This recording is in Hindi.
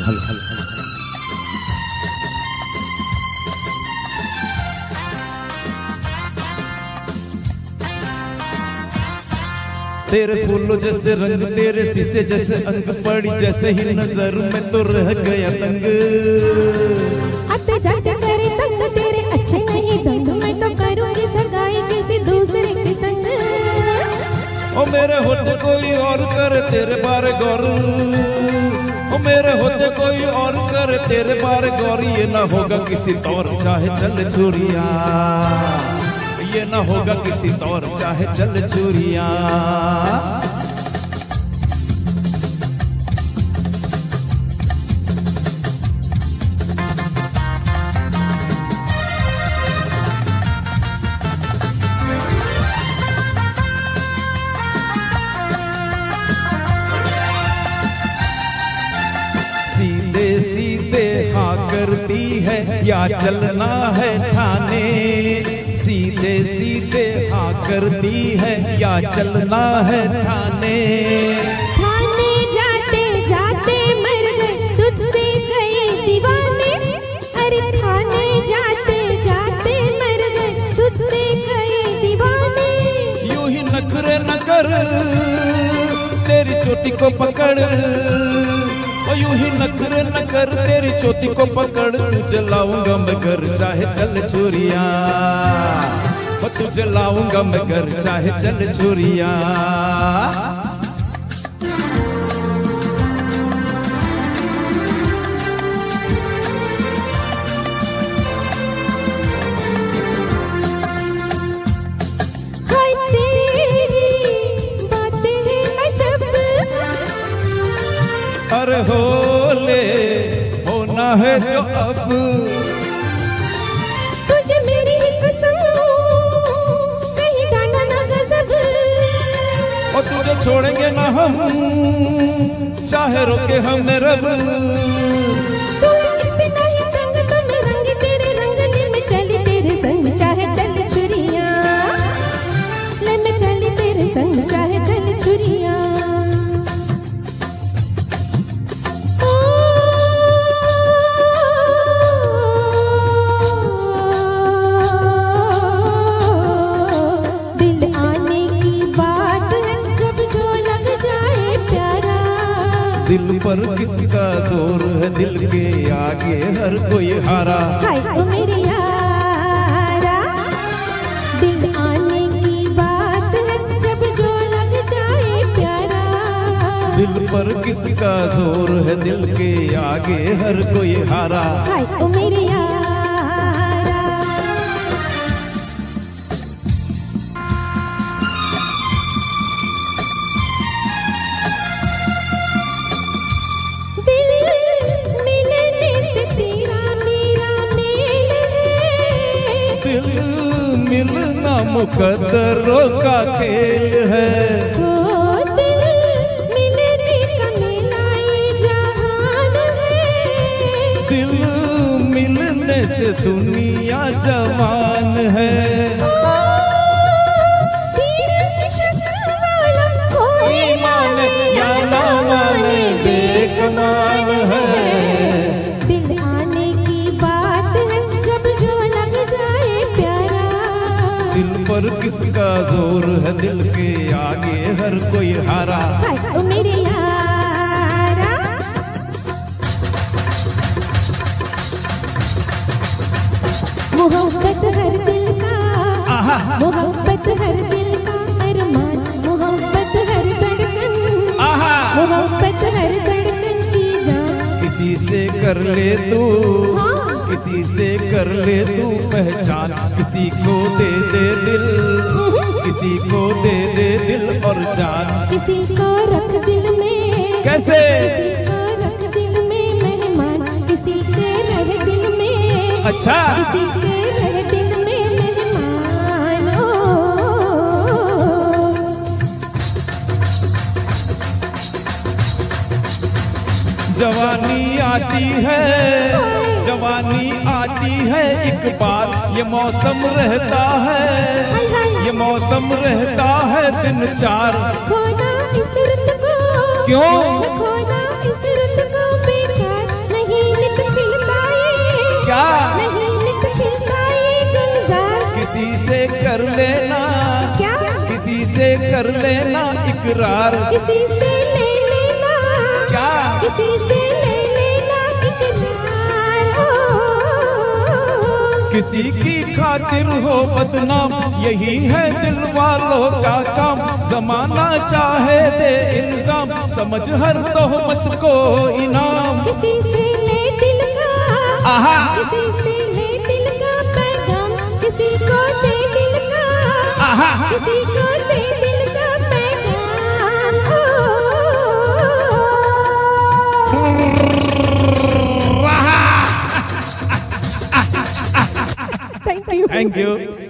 तेरे फूलों जैसे रंग, तेरे शीशे जैसे अंग, पड़ी जैसे ही नजर में तो रह गया तंग। आते जाते करे तंग, तेरे अच्छे नहीं दंग, मैं तो करूंगी सगाई किसी दूसरे के संग। ओ मेरे होते कोई और करे तेरे बारे गौर, ओ मेरे होते कोई और करे तेरे बारे गौर। ये ना होगा किसी तौर चाहे चल चोरिया, ये ना होगा किसी तौर चाहे चल चोरिया। सीधे सीधे हाँ करती है या चलना है थाने, सीधे सीधे हाँ करती है या चलना है थाने। थाने जाते जाते मर गए तुझसे गए दीवाने, अरे थाने जाते जाते मर गए तुझसे गए दीवाने। यूं ही नखरे न कर तेरी चोटी को पकड़, और यूं ही नखरे न कर तेरी चोटी को पकड़। तुझे लाऊंगा मैं घर चाहे चल चोरिया, और तुझे लाऊंगा मैं घर चाहे चल चोरिया। हाय तेरी बातें हैं अजब, अरे होले होना है जो अब, तुझे मेरी कसम कहीं गाना ना गजब। और तुझे छोड़ेंगे ना हम चाहे रोके हमें रब। तू इतना ही तंग तो मैं रंग तेरे रंगने में चली तेरे संग चाहे चल छुरिया, ले मैं चली तेरे संग चाहे चल छुरिया। दिल आने की बात है जब जो लग जाए प्यारा, दिल पर किसका जोर है, दिल के आगे हर कोई हारा। हाय ओ मेरे यारा, दिल आने की बात है जब जो लग जाए प्यारा। दिल पर किसका जोर है, दिल के आगे हर कोई हारा। हाय ओ मेरे यारा, दिल मिलने से तेरा मेरा मेल है, दिल मिलना मुकद्दरों का खेल है। ओ दिल मिलने का मेला ये जहान है, दिल मिलने से दुनिया जवान है। तेरे इश्क वाला कोई माने या ना माने बेकमान है। दिल आने की बात है जब जो लग जाए प्यारा, दिल पर किसका जोर है, दिल के आगे हर कोई हारा। हाय ओ मेरे यारा, मोहब्बत हर दिल का, मोहब्बत हर दिल का अरमान, मोहब्बत हर धड़कन, मोहब्बत हर धड़कन की जान। किसी से कर ले तू, हाँ। किसी से कर ले तू पहचान, किसी को दे दे दिल, किसी को दे दे दिल और जान। किसी को रख दिल में, कैसे? किसी को रख दिल में मेहमान, किसी के रह दिल में, अच्छा। किसी के रह दिल में मेहमान। जवानी आती है, जवानी आती है एक बार, ये मौसम रहता है, ये मौसम रहता है दिन चार। खोना इस रुत को, क्यों? खोना इस रुत को बेकार, से कर लेना इकरार। किसी से ले लेना, क्या? किसी से ले लेना इकरार। किसी की खातिर हो बदनाम, यही है दिल वालों का काम। जमाना चाहे दे इल्जाम, समझ हर तोहमत को इनाम। किसी से ले दिल का, आहा, किसी से ले दिल का पैगाम, किसी को दे दिल का, आहा, किसी को दे दिल का पैगाम। Thank you. Thank you.